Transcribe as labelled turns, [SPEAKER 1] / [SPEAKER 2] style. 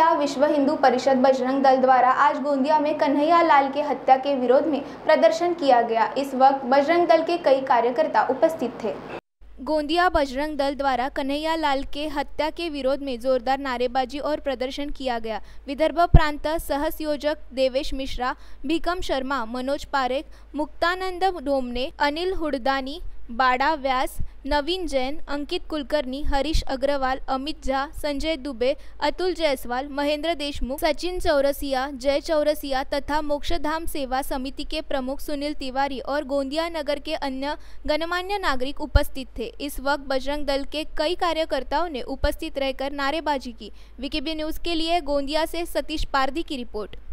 [SPEAKER 1] गोंदिया विश्व हिंदू परिषद बजरंग दल द्वारा आज गोंदिया में कन्हैया लाल के हत्या के विरोध में प्रदर्शन किया गया। इस वक्त बजरंग दल के कई कार्यकर्ता उपस्थित थे। गोंदिया बजरंग दल द्वारा कन्हैया लाल के हत्या के विरोध में जोरदार नारेबाजी और प्रदर्शन किया गया। विदर्भ प्रांत सहसंयोजक देवेश मिश्रा, भीकम शर्मा, मनोज पारेख, मुक्तानंद डोमने, अनिल हुडदानी, बाड़ा व्यास, नवीन जैन, अंकित कुलकर्णी, हरीश अग्रवाल, अमित झा, संजय दुबे, अतुल जायसवाल, महेंद्र देशमुख, सचिन चौरसिया, जय चौरसिया तथा मोक्षधाम सेवा समिति के प्रमुख सुनील तिवारी और गोंदिया नगर के अन्य गणमान्य नागरिक उपस्थित थे। इस वक्त बजरंग दल के कई कार्यकर्ताओं ने उपस्थित रहकर नारेबाजी की। वीकेबी न्यूज़ के लिए गोंदिया से सतीश पारधी की रिपोर्ट।